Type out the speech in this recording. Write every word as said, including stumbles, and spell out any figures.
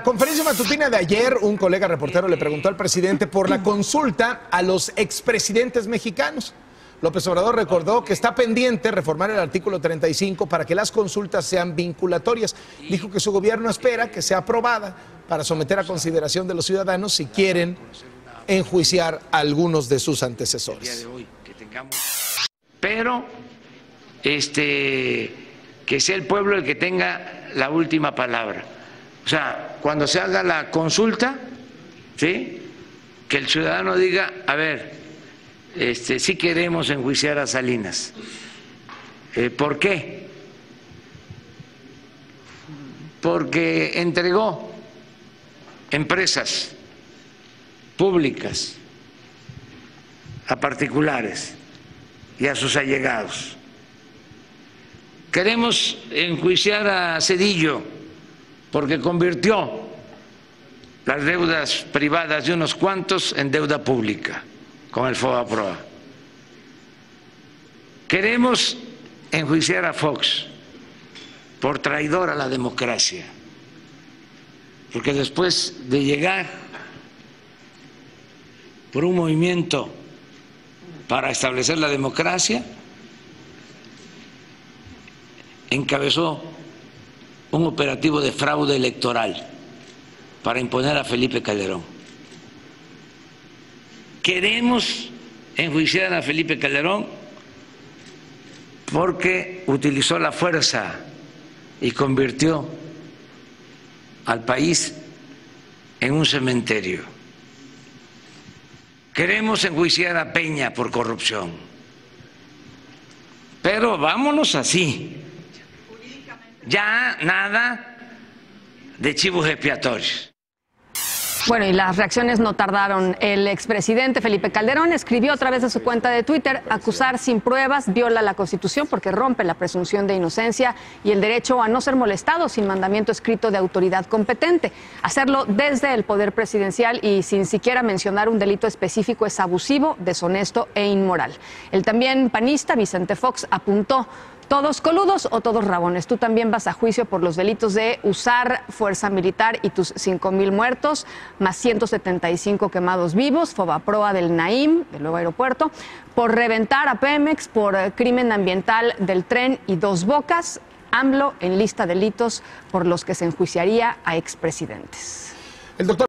Conferencia matutina de ayer, un colega reportero le preguntó al presidente por la consulta a los expresidentes mexicanos. López Obrador recordó que está pendiente reformar el artículo treinta y cinco para que las consultas sean vinculatorias. Dijo que su gobierno espera que sea aprobada para someter a consideración de los ciudadanos si quieren enjuiciar a algunos de sus antecesores. Pero este, que sea el pueblo el que tenga la última palabra. O sea, cuando se haga la consulta, ¿sí?, que el ciudadano diga, a ver, este, sí queremos enjuiciar a Salinas. Eh, ¿Por qué? Porque entregó empresas públicas a particulares y a sus allegados. Queremos enjuiciar a Zedillo porque convirtió las deudas privadas de unos cuantos en deuda pública con el FOBAPROA. Queremos enjuiciar a Fox por traidor a la democracia, porque después de llegar por un movimiento para establecer la democracia, encabezó un operativo de fraude electoral para imponer a Felipe Calderón. Queremos enjuiciar a Felipe Calderón porque utilizó la fuerza y convirtió al país en un cementerio. Queremos enjuiciar a Peña por corrupción. Pero vámonos así. Ya nada de chivos expiatorios. Bueno, y las reacciones no tardaron. El expresidente Felipe Calderón escribió a través de su cuenta de Twitter: acusar sin pruebas viola la Constitución porque rompe la presunción de inocencia y el derecho a no ser molestado sin mandamiento escrito de autoridad competente. Hacerlo desde el poder presidencial y sin siquiera mencionar un delito específico es abusivo, deshonesto e inmoral. El también panista Vicente Fox apuntó: todos coludos o todos rabones. Tú también vas a juicio por los delitos de usar fuerza militar y tus cinco mil muertos, más ciento setenta y cinco quemados vivos, FOBAPROA del Naim, del nuevo aeropuerto, por reventar a Pemex, por crimen ambiental del Tren y Dos Bocas. AMLO en lista de delitos por los que se enjuiciaría a expresidentes. El doctor